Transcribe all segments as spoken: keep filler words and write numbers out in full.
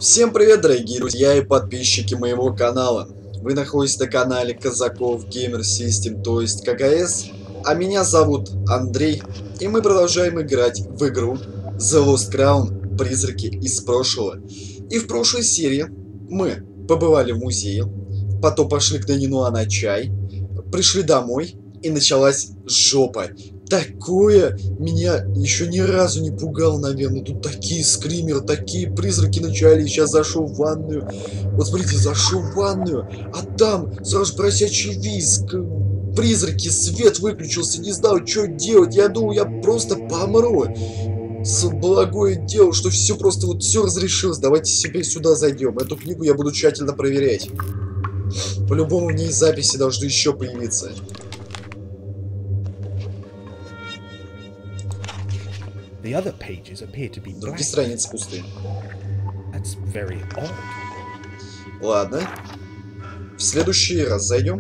Всем привет, дорогие друзья и подписчики моего канала. Вы находитесь на канале Казаков Gamer System, то есть КГС. А меня зовут Андрей, и мы продолжаем играть в игру The Lost Crown. Призраки из прошлого. И в прошлой серии мы побывали в музее, потом пошли к Данину на чай, пришли домой, и началась жопа. Такое меня еще ни разу не пугало, наверное. Тут такие скримеры, такие призраки начали. Сейчас зашел в ванную. Вот смотрите, зашел в ванную, а там сразу же просячий визг. Призраки, свет выключился, не знаю, что делать. Я думал, я просто помру. Благое дело, что все просто вот все разрешилось. Давайте себе сюда зайдем. Эту книгу я буду тщательно проверять. По-любому в ней записи должны еще появиться. The other pages appear to be blank. Другие страницы пустые. That's very odd. Ладно. В следующий раз зайдем.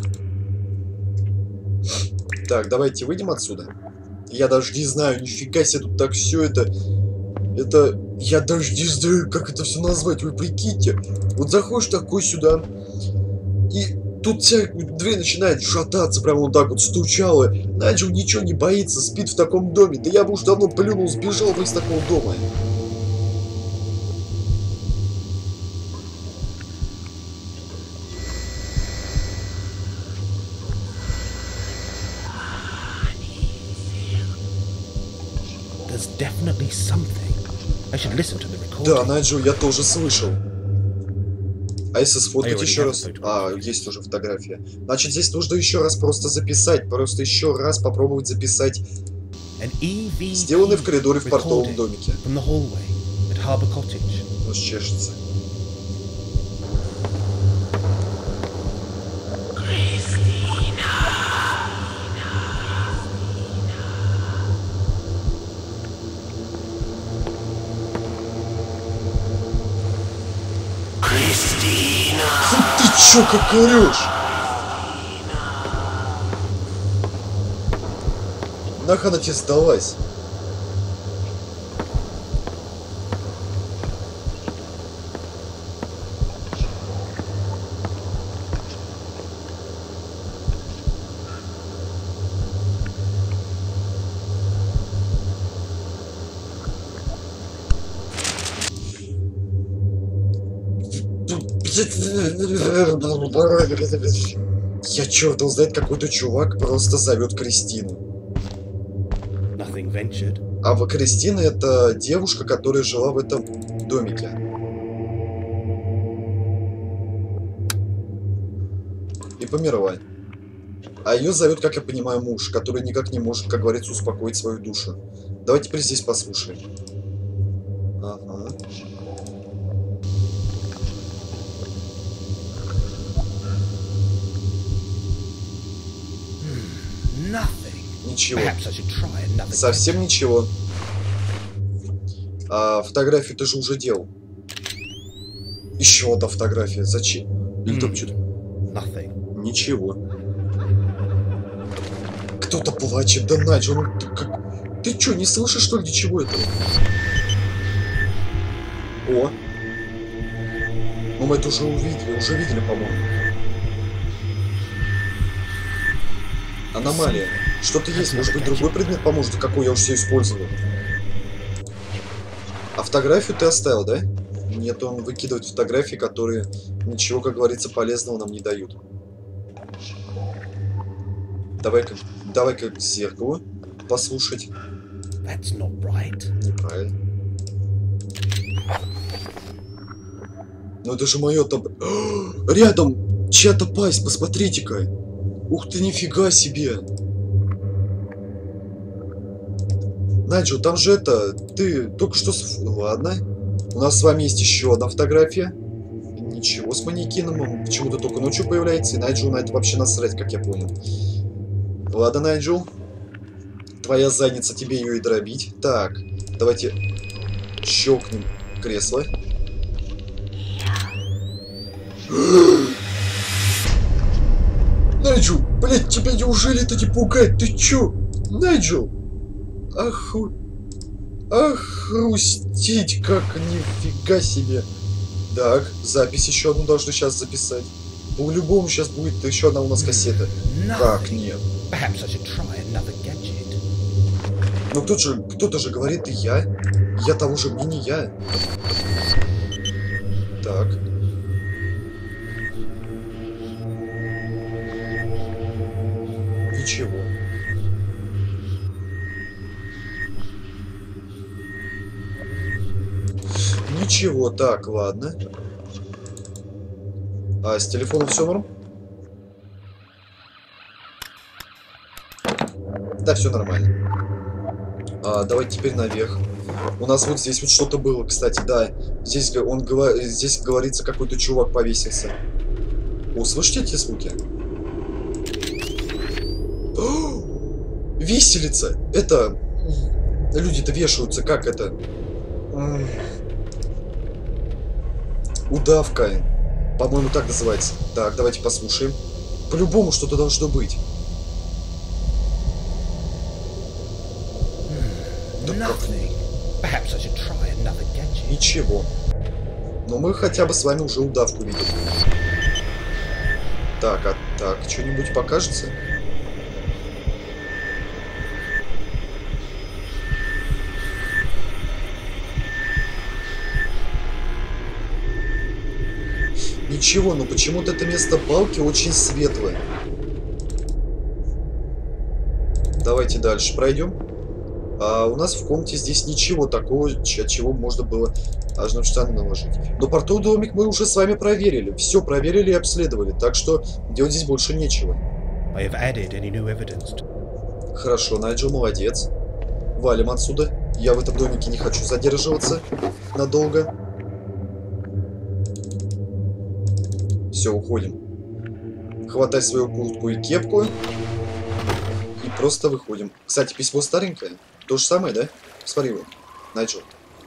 Так, давайте выйдем отсюда. Я даже не знаю, нифига себе тут так все это... Это... Я даже не знаю, как это все назвать, вы прикиньте. Вот заходишь такой сюда, и тут вся дверь начинает шататься, прям вот так вот стучала. Найджел ничего не боится, спит в таком доме. Да я бы уж давно плюнул, сбежал бы из такого дома. There's definitely something. I should listen to the recording. Да, Найджел, я тоже слышал. А если сфоткать еще раз? А, есть уже фотография. Значит, здесь нужно еще раз просто записать. Просто еще раз попробовать записать. Сделанный в коридоре в портовом домике. Нос чешется. Ты чё, как орёшь? Нахуй она тебе сдалась? Я черт, он знает, какой-то чувак просто зовет Кристину. А в Кристина это девушка, которая жила в этом домике. И померла. А ее зовет, как я понимаю, муж, который никак не может, как говорится, успокоить свою душу. Давайте теперь здесь послушаем. Ага. Ничего. Совсем ничего. А фотографию ты же уже делал. Еще одна фотография. Зачем? Или там что-то? Ничего. Кто-то плачет. Да Найджел, ну ты как... Ты что, не слышишь, что ли, ничего этого? О! Ну мы это уже увидели. Уже видели, по-моему. Аномалия. Что-то есть, может быть, другой предмет поможет, какой я уже все использовал. А фотографию ты оставил, да? Нет, он выкидывает фотографии, которые ничего, как говорится, полезного нам не дают. Давай-ка, давай-ка к зеркалу послушать. Неправильно. Ну это же мое там... Рядом чья-то пасть, посмотрите-ка. Ух ты, нифига себе. Найджел, там же это... Ты только что... С... Ладно. У нас с вами есть еще одна фотография. Ничего с манекеном. Он почему-то только ночью появляется. И Найджел на это вообще насрать, как я понял. Ладно, Найджел. Твоя задница, тебе ее и дробить. Так, давайте щелкнем кресло. Найджел, блядь, тебя неужели это не пугает? Ты чё? Найджел! Оху... Охрустеть как, нифига себе. Так, запись еще одну должны сейчас записать. По-любому сейчас будет еще одна у нас кассета. Как нет? Ну кто же, кто-то же говорит и я. Я того же мнения. Так. Ничего. Ничего, так, ладно. А с телефоном все норм? Да, все нормально. А, давайте теперь наверх. У нас вот здесь вот что-то было, кстати, да. Здесь, он, здесь говорится, какой-то чувак повесился. О, слышите эти звуки? О, виселица! Это... Люди-то вешаются, как это? Удавка. По-моему, так называется. Так, давайте послушаем. По-любому что-то должно быть. Да как? Ничего. Но мы хотя бы с вами уже удавку видели. Так, а так, что-нибудь покажется? Ничего, но почему-то это место балки очень светлое. Давайте дальше пройдем. А у нас в комнате здесь ничего такого, от чего можно было аж на штаны наложить. Но портовый домик мы уже с вами проверили. Все проверили и обследовали. Так что делать здесь больше нечего. Хорошо, Найджел, молодец. Валим отсюда. Я в этом домике не хочу задерживаться надолго. Все, уходим. Хватай свою куртку и кепку. И просто выходим. Кстати, письмо старенькое. То же самое, да? Смотри его. Найджел.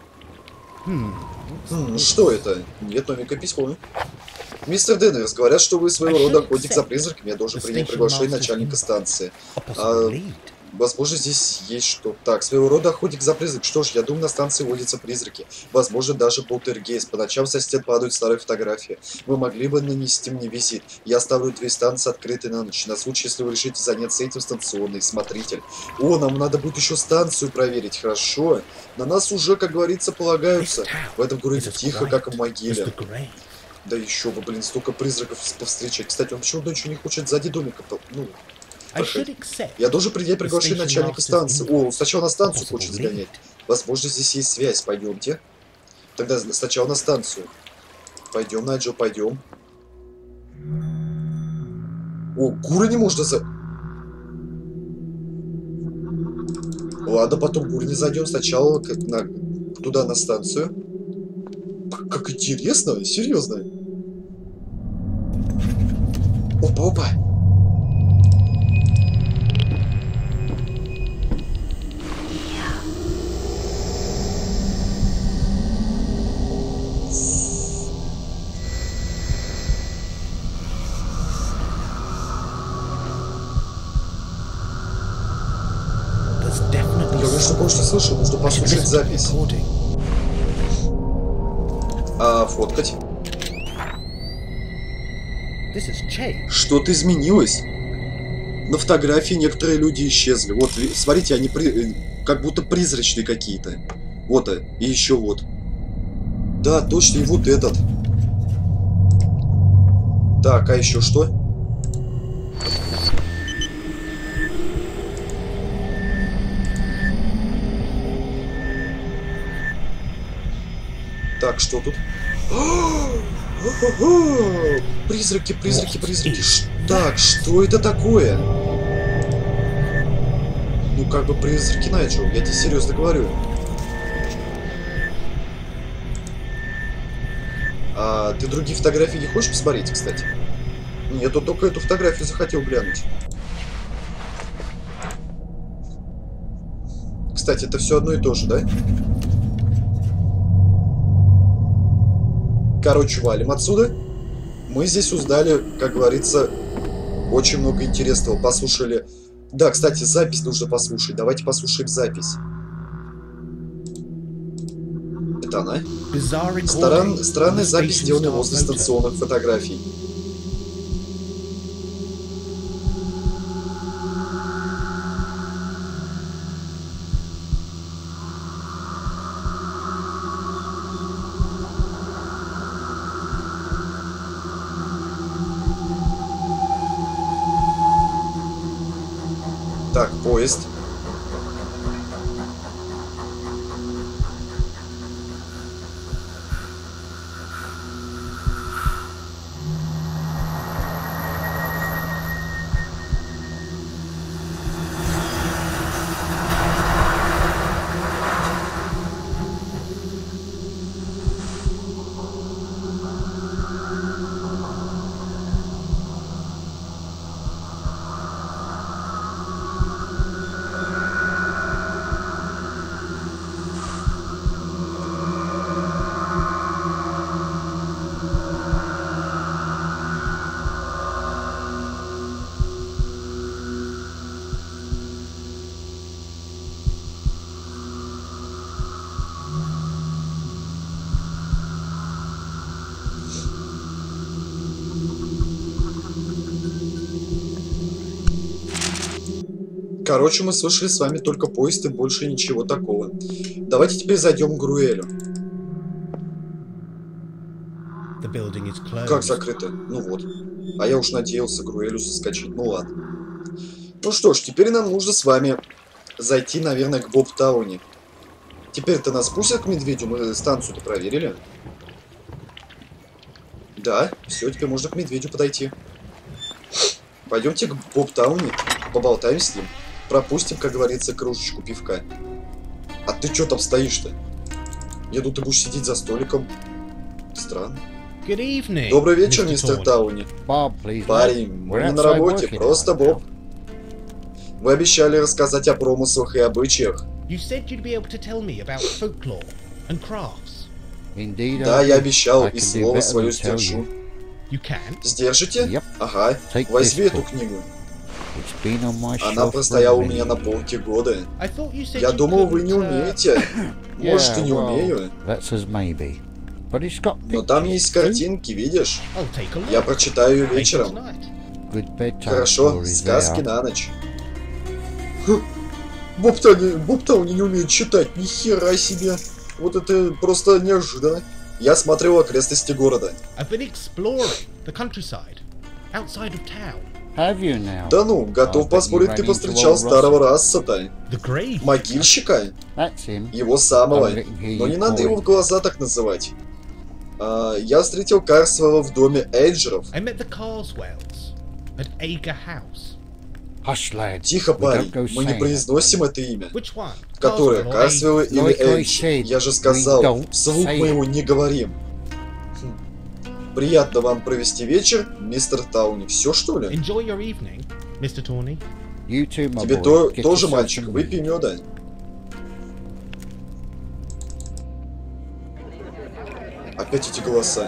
Хм, что это? Нет номика письмо. Мистер Деннерс, говорят, что вы своего рода охотник за призраками. Я должен принять приглашение начальника станции. А, возможно, здесь есть что. Так, своего рода охотник за призраками. Что ж, я думаю, на станции водятся призраки. Возможно, даже полтергейст. По ночам со стен падают старые фотографии. Вы могли бы нанести мне визит. Я оставлю две станции открытой на ночь. На случай, если вы решите заняться этим, станционный смотритель. О, нам надо будет еще станцию проверить. Хорошо. На нас уже, как говорится, полагаются. В этом городе тихо, как в могиле. Да еще бы, блин, столько призраков повстречать. Кстати, он почему-то ничего не хочет сзади домика. Ну, я должен принять приглашение начальника станции. О, он сначала на станцию хочет сгонять. Возможно, здесь есть связь. Пойдемте. Тогда сначала на станцию. Пойдем, Найджел, пойдем. О, куры не можно за... Ладно, потом куры не зайдем. Сначала на... туда, на станцию. Как интересно, серьезно. Опа-опа. Я, конечно, кое-что слышал, нужно послушать запись. А фоткать? Что-то изменилось. На фотографии некоторые люди исчезли. Вот, смотрите, они при... как будто призрачные какие-то. Вот, и еще вот. Да, точно, и вот этот. Так, а еще что? Так, что тут? Призраки, призраки, призраки. Так, что это такое? Ну, как бы призраки Найджел, я тебе серьезно говорю. А ты другие фотографии не хочешь посмотреть, кстати? Нет, он только эту фотографию захотел глянуть. Кстати, это все одно и то же, да? Короче, валим отсюда. Мы здесь узнали, как говорится, очень много интересного. Послушали. Да, кстати, запись нужно послушать. Давайте послушаем запись. Это она? bizarre Старан... recording Странная of the запись, station сделанная staff возле photo. станционных фотографий. Так, поезд. Короче, мы слышали с вами только поезд и больше ничего такого. Давайте теперь зайдем к Груэлю. The building is closed. Как закрыто? Ну вот. А я уж надеялся Груэлю соскочить. Ну ладно. Ну что ж, теперь нам нужно с вами зайти, наверное, к Боб-Тауне. Теперь-то нас пустят к Медведю? Мы станцию-то проверили. Да, все, теперь можно к Медведю подойти. Пойдемте к Боб-Тауне, поболтаем с ним. Пропустим, как говорится, кружечку пивка. А ты что там стоишь-то? Я думаю, ты будешь сидеть за столиком. Странно. Good evening, Добрый вечер, мистер мистер Тауни. Bob, please. Парень, мы не на работе, просто Боб. Вы обещали рассказать о промыслах и обычаях. You said you'd be able to tell me about folklore and crafts. Indeed, Да, I я did. обещал, I и can do слово better свое than tell сдержу. you. You can? Сдержите? Yep. Ага, Take возьми this эту book. книгу. It's been on my Она shelf простояла for у меня many на years. полке года. I thought you said Я you думал, вы не couldn't, uh, умеете. Может, и не Yeah, well, умею. That's as maybe. But it's got Но там pictures есть too. картинки, видишь? I'll take a look. Я прочитаю ее Later вечером. tonight. Good bedtime Хорошо, stories сказки there. на ночь. Боб Тауни, Боб Тауни не умеет читать, ни хера себе. Вот это просто неожиданно. Я смотрел окрестности города. I've been exploring the countryside, outside of town. Have you now? Да ну, готов А, поспорить, так ты не повстречал ранен старого Расса-то. The grave. Могильщика? That's him. Его самого. I'm getting here, Но you не надо boy. его в глаза так называть. А, я встретил Карсвелла в доме Эйджеров. I met the Carswells at Ager House. Hush, lad. Тихо, We парень, don't go мы не saying произносим это имя. Which one? Которое, Carswell or Карсвелла Ager? или Like I Эйдж. said, Я же we сказал, don't вслух say мы it. его не говорим. Хм. Приятно вам провести вечер, мистер Тауни. Все, что ли? Enjoy your evening, мистер Торни. You too, my Тебе boy. то- Get тоже, yourself мальчик, some выпей meat. меда. Опять эти голоса.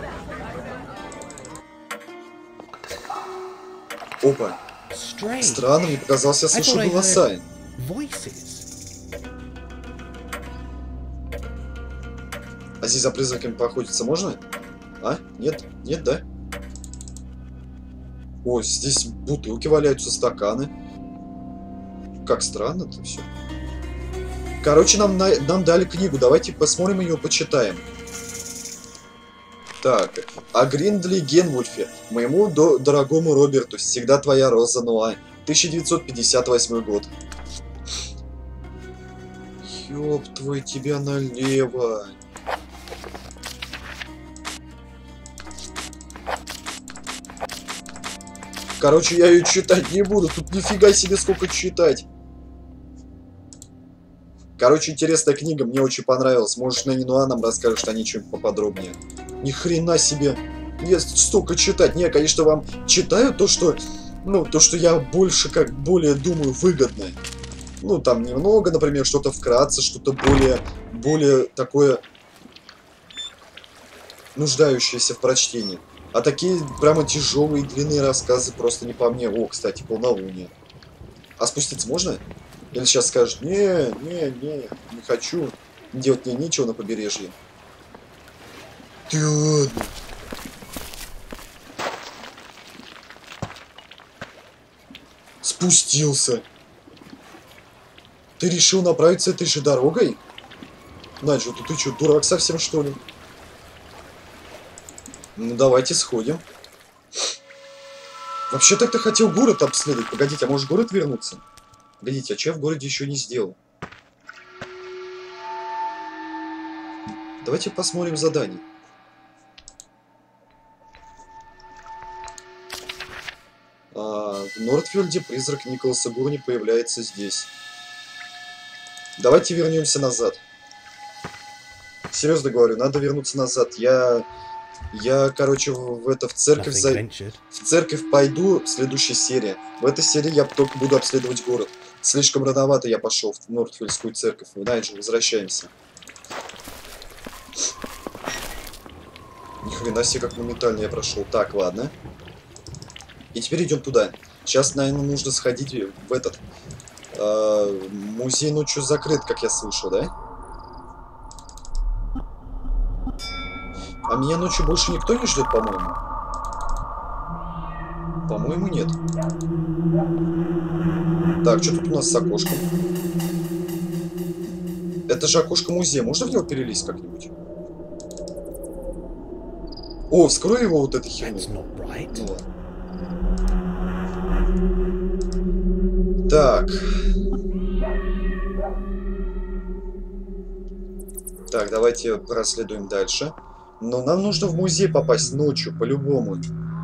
Опа. Strange. Странно, мне показалось, я I слышу thought I голоса. heard voices. А здесь за призраками поохотиться можно? А? Нет? Нет, да? Ой, здесь бутылки валяются, стаканы. Как странно-то все. Короче, нам, на... нам дали книгу. Давайте посмотрим ее, почитаем. Так, о Гриндли Генвульфе, моему до... дорогому Роберту, всегда твоя Роза Нуа, тысяча девятьсот пятьдесят восьмой год. Ёб твой, тебя налево. Короче, я ее читать не буду, тут нифига себе сколько читать. Короче, интересная книга, мне очень понравилась. Может, на Нинуа нам расскажешь о ней что-нибудь поподробнее. Ни хрена себе. Нет, столько читать. Не, конечно, вам читаю то, что... Ну, то, что я больше, как более думаю, выгодно. Ну, там немного, например, что-то вкратце, что-то более... Более такое... нуждающееся в прочтении. А такие прямо тяжелые длинные рассказы просто не по мне. О, кстати, полнолуние. А спуститься можно? Или сейчас скажут, не, не, не, не хочу. Делать мне нечего на побережье. ты ладно. Спустился. Ты решил направиться этой же дорогой? Наджо, ты, ты что, дурак совсем, что ли? Ну, давайте сходим. Вообще так-то хотел город обследовать. Погодите, а может город вернуться? Погодите, а что я в городе еще не сделал? Давайте посмотрим задание. А, в Нортфилде призрак Николаса Гурни появляется здесь. Давайте вернемся назад. Серьезно говорю, надо вернуться назад. Я, я, короче, в, в это в церковь за... в церковь пойду в следующей серии. В этой серии я только буду обследовать город. Слишком рановато я пошел в Нортфильдскую церковь. Знаете же, возвращаемся. Ни хрена себе, как моментально я прошел. Так, ладно. И теперь идем туда. Сейчас, наверное, нужно сходить в этот э, музей ночью закрыт, как я слышал, да? А меня ночью больше никто не ждет, по-моему. По-моему, нет. Так, что тут у нас с окошком? Это же окошко музея. Можно в него перелезть как-нибудь? О, вскрой его вот этой херней. Ну, так. Так, давайте проследуем дальше. Но нам нужно в музей попасть ночью, по-любому.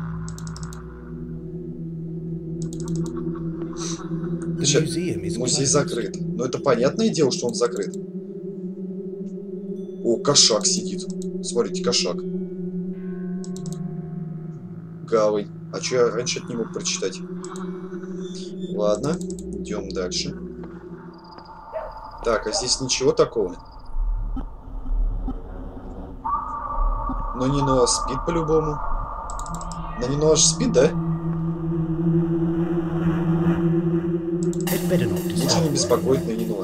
Музей закрыт. Но это понятное дело, что он закрыт. О, кошак сидит. Смотрите, кошак. Гавый. А что я раньше это не мог прочитать? Ладно, идем дальше. Так, а здесь ничего такого. Но Нино спит по-любому. Но Нино аж спит, да? Лучше не беспокоить на Нино.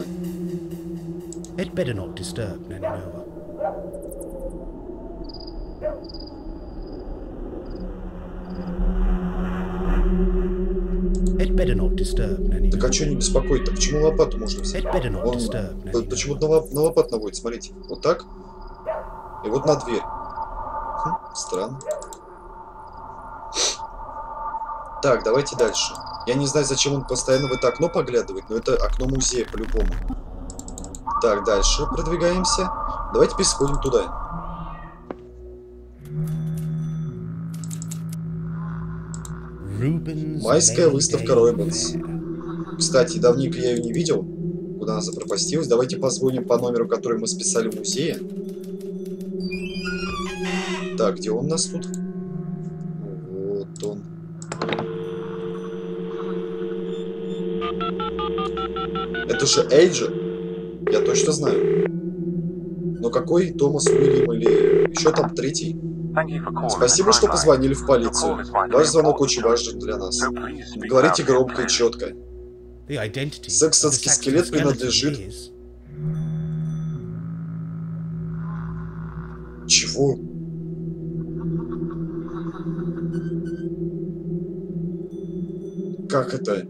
Так а что не беспокоить-то? Почему лопату можно взять? Он почему-то на, лоп на лопат наводит, смотрите. Вот так. И вот на дверь. Хм, странно. Так, давайте дальше. Я не знаю, зачем он постоянно в это окно поглядывает, но это окно музея по-любому. Так, дальше продвигаемся. Давайте пересходим туда. Майская выставка Рубенс. Кстати, давненько я ее не видел. Куда она запропастилась? Давайте позвоним по номеру, который мы списали в музее. Так, где он у нас тут? Вот он. Это же Эйджи. Я точно знаю. Но какой Томас Уильям или еще там третий? Спасибо, что позвонили в полицию. Ваш звонок очень важен для нас. Говорите громко и четко. Сексонский скелет принадлежит... Чего? Как это?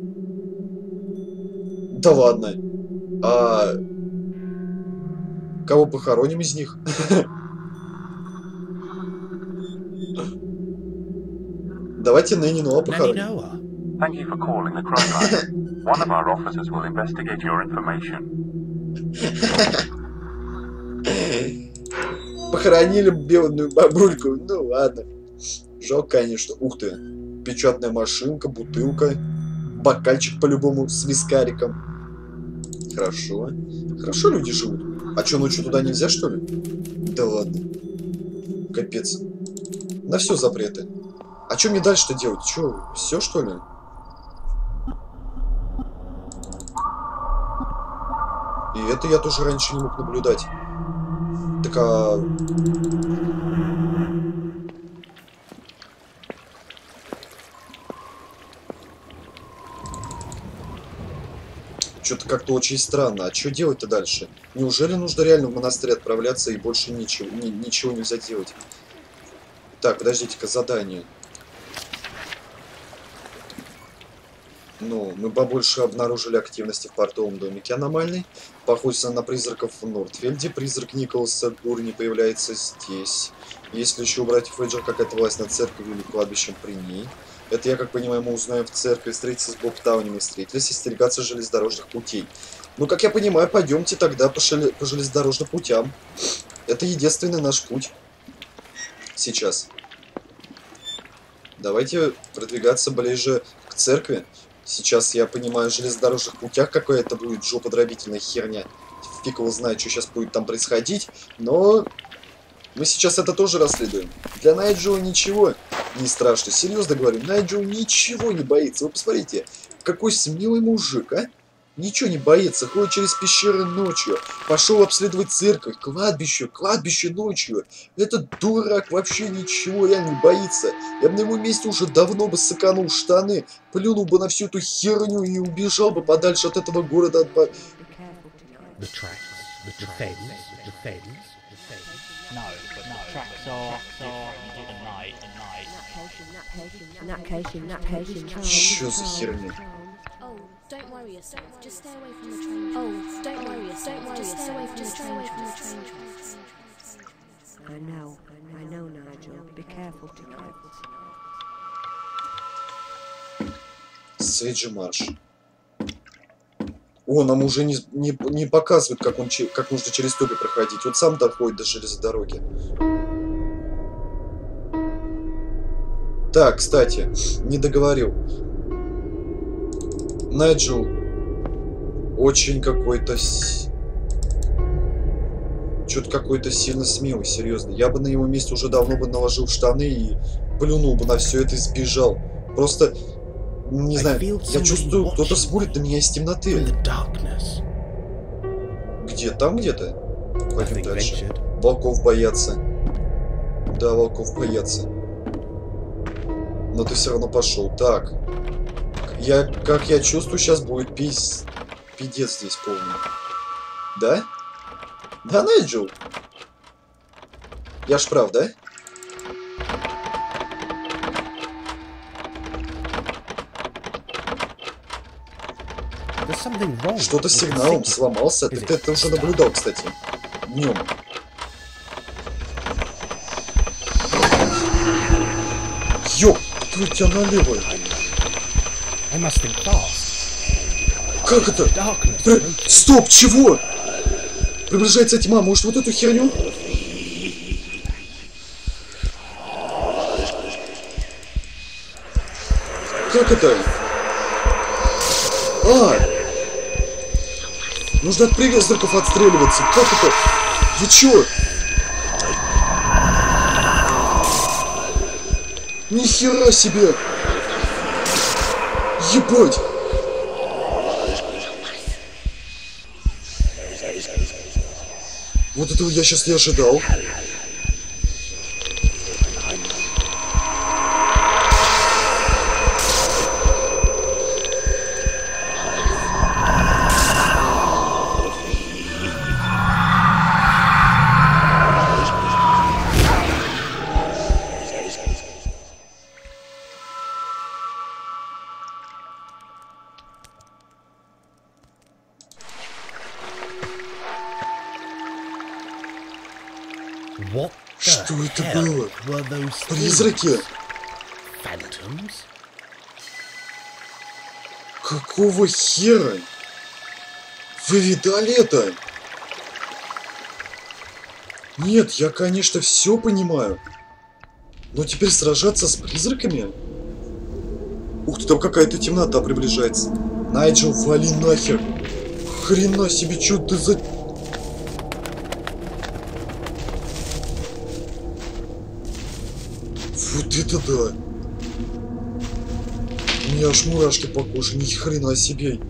Да ладно. А... Кого похороним из них? Давайте Нэнни Ноа похороним. Похоронили бедную бабульку. Ну ладно. Жалко, конечно. Ух ты. Печатная машинка, бутылка. Бокальчик по-любому с вискариком. Хорошо. Хорошо люди живут. А что, ночью туда нельзя, что ли? Да ладно. Капец. На все запреты. А что мне дальше-то делать? Че, все, что ли? И это я тоже раньше не мог наблюдать. Так а... Что-то как-то очень странно. А что делать-то дальше? Неужели нужно реально в монастырь отправляться и больше ничего, ни, ничего нельзя делать? Так, подождите-ка, задание. Ну, мы побольше обнаружили активности в портовом домике аномальной. Походится на призраков в Нортфельде. Призрак Николаса Гурни появляется здесь. Если еще у братьев Эйджер какая-то власть над церковью или кладбищем при ней. Это, я как понимаю, мы узнаем в церкви. Встретиться с Бобтауном и встретились. И стерегаться железнодорожных путей. Ну, как я понимаю, пойдемте тогда по, шеле... по железнодорожным путям. Это единственный наш путь. Сейчас. Давайте продвигаться ближе к церкви. Сейчас, я понимаю, в железнодорожных путях какая-то будет жоподробительная херня. Фиг его знает, что сейчас будет там происходить. Но мы сейчас это тоже расследуем. Для Найджела ничего не страшно. Серьезно говорю, Найджел ничего не боится. Вы посмотрите, какой смелый мужик, а? Ничего не боится, ходит через пещеры ночью. Пошел обследовать церковь, кладбище, кладбище ночью. Этот дурак вообще ничего реально не боится. Я бы на его месте уже давно бы сыканул штаны, плюнул бы на всю эту херню и убежал бы подальше от этого города. От... The tracks, the fence, the fence, the fence. No, but no, the tracks are different at night, at night. Чё за херня? Don't worry yourself, just stay away from the train. Oh, don't worry yourself, just stay away from the train. I know, I know, Nigel. Be careful tonight. Сейджи марш. О, нам уже не, не, не показывают, как, он, как нужно через топи проходить. Вот сам доходит до железной дороги. Так, кстати, не договорил. Найджел очень какой-то... Что-то какой-то сильно смелый, серьезно. Я бы на его месте уже давно бы наложил штаны и плюнул бы на все это и сбежал. Просто, не знаю, я чувствую, кто-то смотрит на меня из темноты. Где? Там где-то? Пойдем дальше. Волков боятся. Да, волков боятся. Но ты все равно пошел. Так. Я, как я чувствую, сейчас будет пиз... пиздец здесь полный. Да? Да, Найджел? Я ж прав, да? Что-то с сигналом сломался. Ты это уже наблюдал, кстати. Днем. Ёп, кто тебя налево? Как это? При... Стоп, чего? Приближается тьма, может вот эту херню? Как это? А! Нужно от призраков отстреливаться. Как это? Вы чё? Нихера себе! Ебать! Вот этого я сейчас не ожидал. Что это было? Призраки? Какого хера? Вы видали это? Нет, я, конечно, все понимаю. Но теперь сражаться с призраками? Ух ты, там какая-то темнота приближается. Найджел, вали нахер. Хрена себе, что ты за... Вот это да! У меня аж мурашки по коже, ни хрена себе!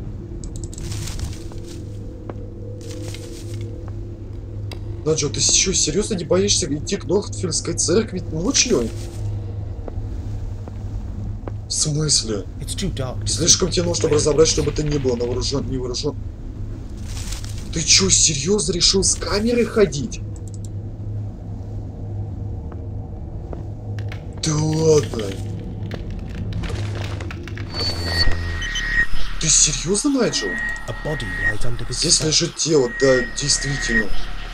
Наджо, ты что, серьезно не боишься идти к Нортфельдской церкви ночью? В смысле? It's too dark to see. Слишком темно, чтобы разобрать, чтобы ты не был на вооружен, не вооружен. Ты чё, серьезно решил с камерой ходить? Да ладно. Ты серьезно, Найджел? A body lies under the Здесь cell. лежит тело, да, действительно.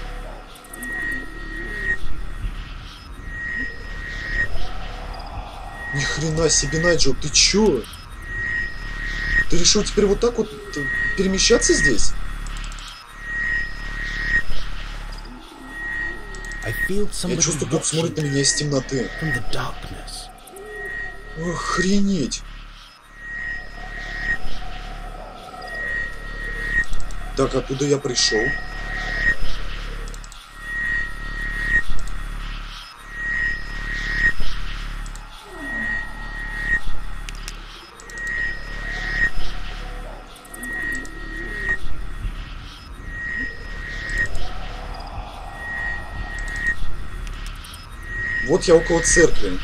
Ни хрена себе, Найджел, ты чё? Ты решил теперь вот так вот перемещаться здесь? I feel Я somebody чувствую, кто-то смотрит на меня из темноты. from the darkness. Охренеть. Так, откуда я пришел? Вот я около церкви.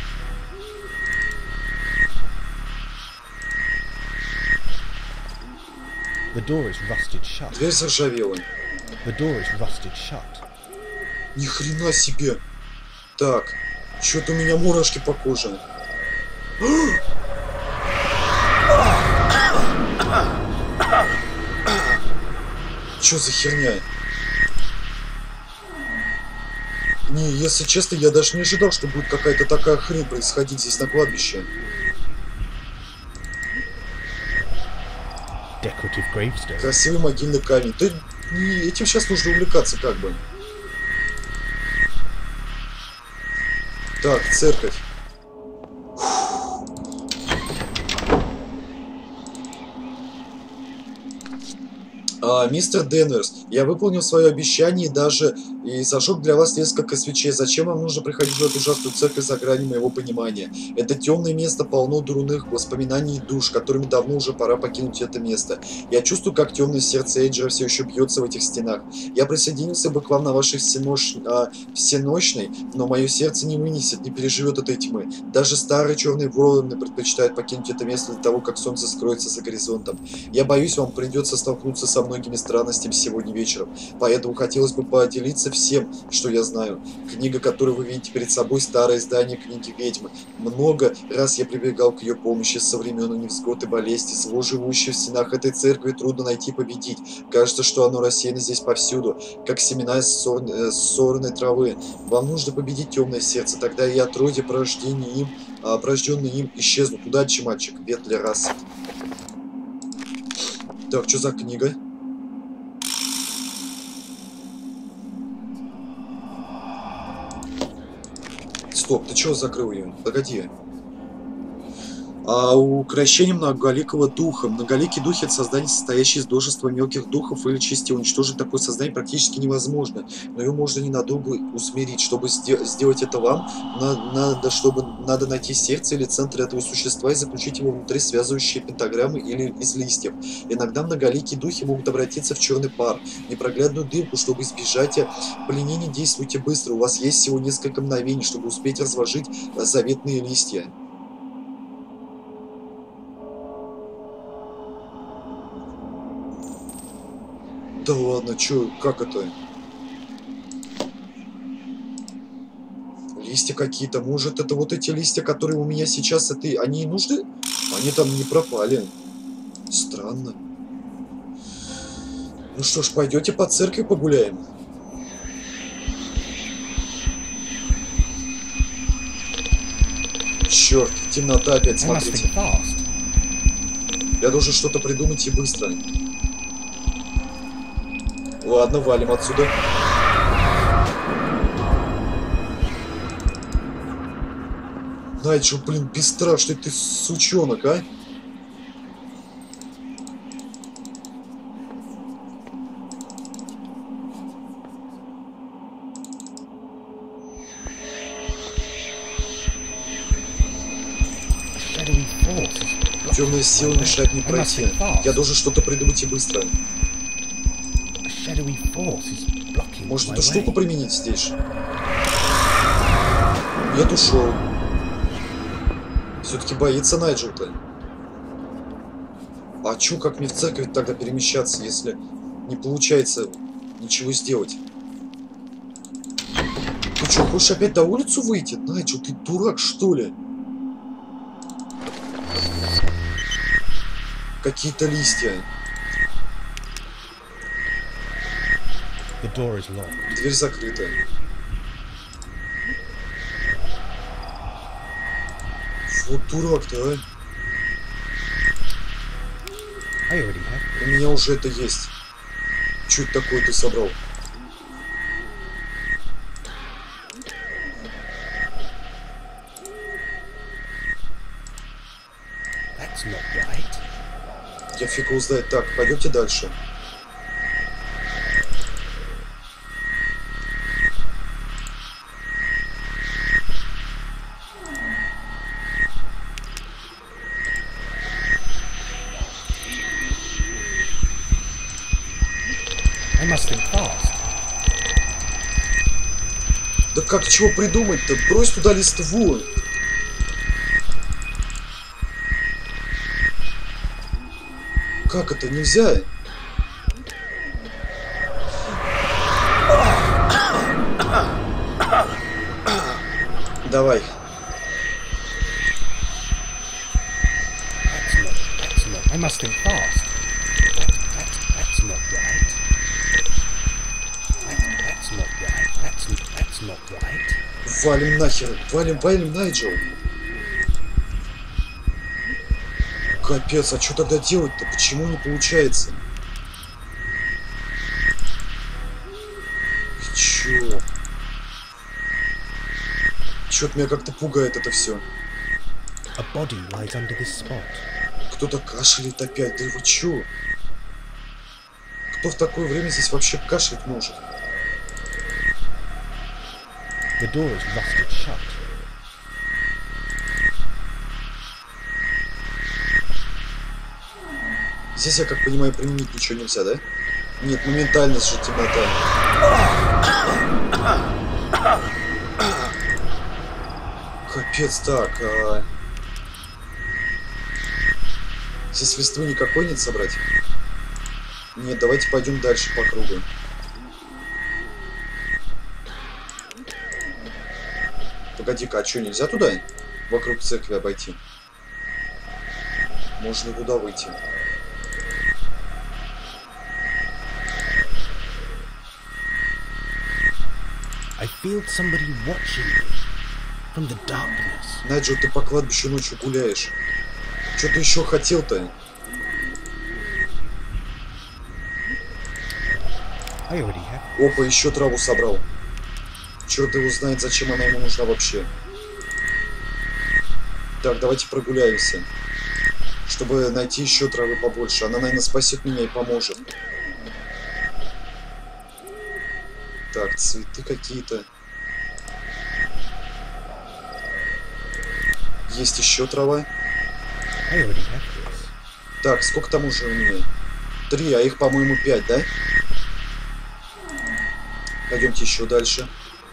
The door is rusted shut. Дверь заржавела. The door is rusted shut. Ни хрена себе. Так, что-то у меня мурашки по коже. Что за херня? Не, если честно, я даже не ожидал, что будет какая-то такая хрень происходить здесь на кладбище. Decorative gravestone. Красивый могильный камень. Да не, этим сейчас нужно увлекаться как бы. Так, церковь. А, мистер Денверс, я выполнил свое обещание и даже и зажег для вас несколько свечей. Зачем вам нужно приходить в эту ужасную церковь за гранью моего понимания? Это темное место полно дурных воспоминаний и душ, которыми давно уже пора покинуть это место. Я чувствую, как темное сердце Эйджера все еще бьется в этих стенах. Я присоединился бы к вам на вашей всенош... а, всеночной, но мое сердце не вынесет, не переживет этой тьмы. Даже старые черные вороны предпочитают покинуть это место до того, как солнце скроется за горизонтом. Я боюсь, вам придется столкнуться со многими странностями сегодня вечером, поэтому хотелось бы поделиться всем, что я знаю. Книга, которую вы видите перед собой, старое издание книги ведьмы. Много раз я прибегал к ее помощи со времен невзгод и болезни. Зло, живущее в стенах этой церкви, трудно найти и победить. Кажется, что оно рассеяно здесь повсюду, как семена ссор... э, сорной травы. Вам нужно победить темное сердце, тогда и отродье, порождение им, а, порожденные им, исчезнут. Удачи, мальчик, Ветли Рассет. Так, что за книга? Стоп, ты чего закрыл ее? Погоди. А укращение многоликого духа. Многоликий дух — это создание, состоящее из множества мелких духов, или частей. Уничтожить такое создание практически невозможно. Но его можно ненадолго усмирить. Чтобы сделать это вам, надо, чтобы, надо найти сердце или центр этого существа и заключить его внутри связывающие пентаграммы или из листьев. Иногда многоликие духи могут обратиться в черный пар, непроглядную дымку. Чтобы избежать пленения, действуйте быстро. У вас есть всего несколько мгновений, чтобы успеть разложить заветные листья. Да ладно, чё, как это? Листья какие-то. Может, это вот эти листья, которые у меня сейчас, это, они и нужны? Они там не пропали. Странно. Ну что ж, пойдете по церкви погуляем? Черт, темнота опять, смотрите. Я должен что-то придумать и быстро. Ладно, валим отсюда. Найджел, блин, бесстрашный ты сучонок, а? Темная сила мешает мне пройти. Я должен что-то придумать и быстро. Может, эту штуку применить здесь? Нет, ушел. Все-таки боится Найджел-то. А чё, как мне в церковь тогда перемещаться, если не получается ничего сделать? Ты чё, хочешь опять на улицу выйти? Найджел, ты дурак, что ли? Какие-то листья. The door is locked. Дверь закрыта. Вот дурак-то, а. I already have. У меня уже это есть. Чё это такое ты собрал? That's not right. Я фиг его знает. Так, пойдемте дальше. I must think fast. Да как чего придумать-то? Брось туда листву. Как это? Нельзя? Давай. That's not. That's not. I must think fast. That's, that's not right. That, that's not right. That's that's not right. Валим нахер. Валим, валим, Найджел. Капец, а что тогда делать-то? Почему не получается? Чё? Чё-то меня как-то пугает это все. A body lies under this spot. Кто-то кашляет опять. Да вы чё? Кто в такое время здесь вообще кашлять может? The door is rusted shut. Здесь, я как понимаю, применить ничего нельзя, да? Нет, моментально же темнота. Капец, так. А... Здесь листвы никакой нет собрать? Нет, давайте пойдем дальше по кругу. Погоди-ка, а что, нельзя туда? Вокруг церкви обойти? Можно туда выйти. I feel somebody watching me from the darkness. Найджел, ты по кладбищу ночью гуляешь. Что ты еще хотел-то? I already have. Опа, еще траву собрал. Черт его знает, зачем она ему нужна вообще. Так, давайте прогуляемся. Чтобы найти еще травы побольше. Она, наверное, спасет меня и поможет. Так, цветы какие-то. Есть еще трава. I already have this. Так, сколько там уже у меня? Три, а их, по-моему, пять, да? Пойдемте еще дальше.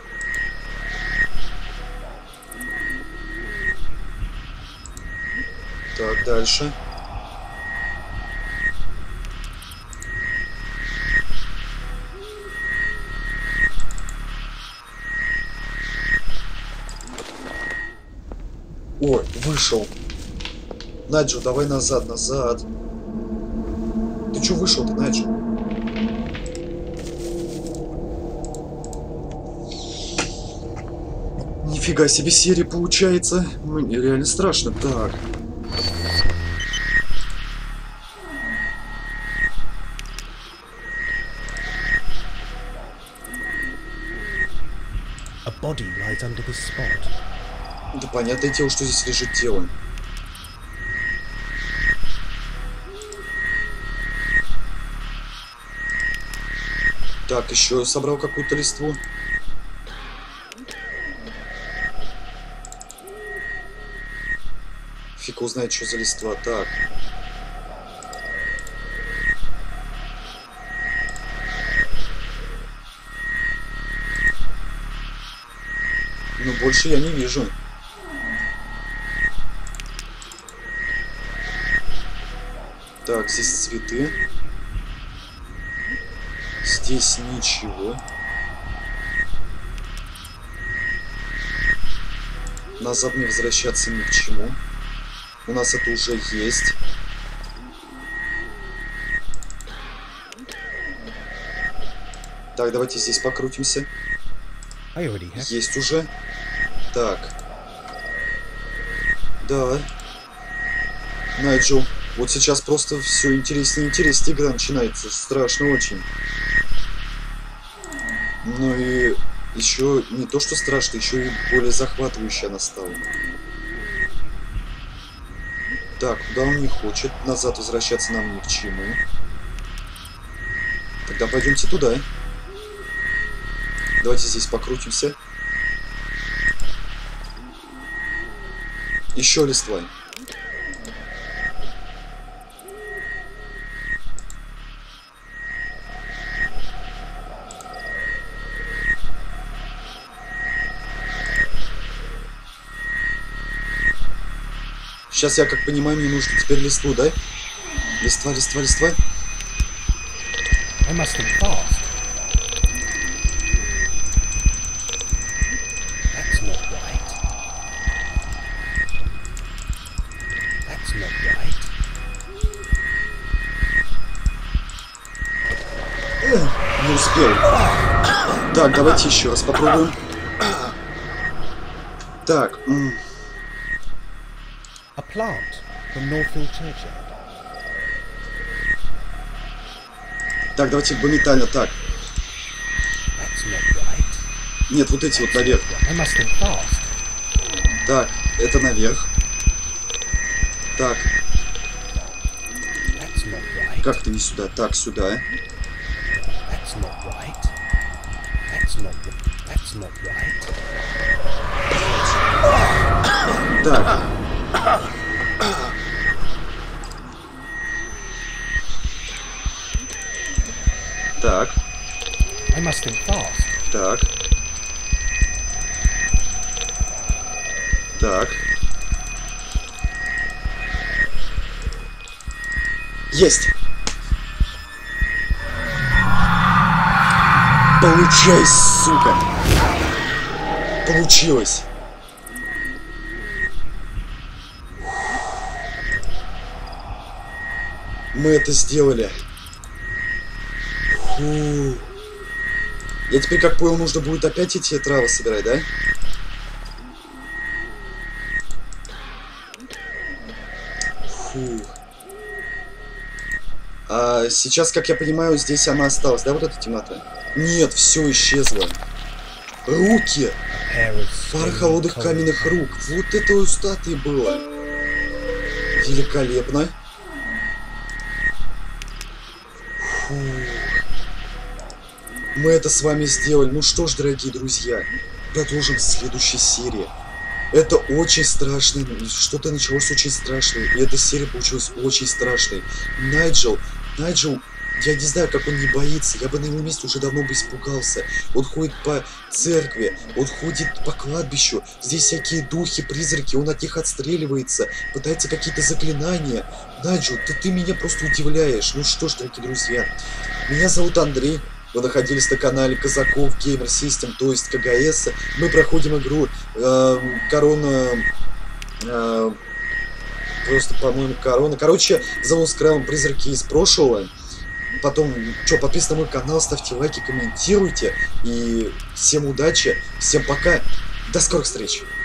Так, дальше. О, вышел. Найджел, давай назад, назад. Ты чё вышел-то, Найджел? Нифига себе серия получается. Мне реально страшно. Так. A body lies under this spot. Да понятное дело, что здесь лежит тело. Так, еще собрал какую-то листву. Фиг узнает, что за листва. Так. Но больше я не вижу. Так, здесь цветы. Здесь ничего. Назад мне возвращаться ни к чему. У нас это уже есть. Так, давайте здесь покрутимся. Есть уже. Так. Да. Найджел. Вот сейчас просто все интереснее и интереснее игра начинается. Страшно очень. Ну и еще не то, что страшно, еще и более захватывающая она стала. Так, куда он не хочет? Назад возвращаться нам ни к чему. Тогда пойдемте туда. Давайте здесь покрутимся. Еще листва. Сейчас, я как понимаю, мне нужно теперь листву, да? Листва, листва, листва. I must think fast. That's not right. That's not right. Не успел. Так, давайте еще раз попробуем. Так. A plant from Northfield Churchyard. Так, давайте моментально так. That's not right. Нет, вот эти вот наверх. I must think fast. Так, это наверх. Так, That's not right. как-то не сюда. Так, сюда. That's not right. That's not. That's not right. Так. Так, I must think fast. так. Так. Есть! Получай, сука! Получилось! Мы это сделали. Фу. Я теперь, как понял, нужно будет опять эти травы собирать, да? Фу. А сейчас, как я понимаю, здесь она осталась, да, вот эта темнота? Нет, все исчезло. Руки! Пара холодных каменных рук. Вот это у статуи было. Великолепно. Фу. Мы это с вами сделали. Ну что ж, дорогие друзья, продолжим в следующей серии. Это очень страшно. Что-то началось очень страшное. И эта серия получилась очень страшной. Найджел, Найджел, я не знаю, как он не боится. Я бы на его месте уже давно бы испугался. Он ходит по церкви, он ходит по кладбищу. Здесь всякие духи, призраки, он от них отстреливается. Пытается какие-то заклинания. Найджел, ты, ты меня просто удивляешь. Ну что ж, дорогие друзья, меня зовут Андрей. Вы находились на канале Казаков Gamer System, то есть КГС. Мы проходим игру э, Корона... Э, просто, по-моему, Корона. Короче, The Lost Crown, призраки из прошлого. Потом, что, подписывайтесь на мой канал, ставьте лайки, комментируйте. И всем удачи, всем пока, до скорых встреч.